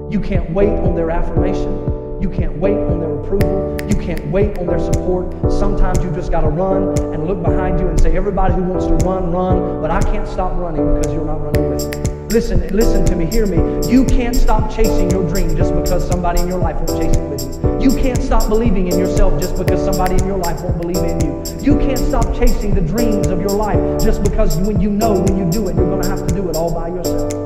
You can't wait on their affirmation. You can't wait on their approval. You can't wait on their support. Sometimes you just got to run and look behind you and say, everybody who wants to run, run, but I can't stop running because you're not running with me. Listen to me, hear me. You can't stop chasing your dream just because somebody in your life won't chase it with you. You can't stop believing in yourself just because somebody in your life won't believe in you. You can't stop chasing the dreams of your life just because when you do it, you're going to have to do it all by yourself.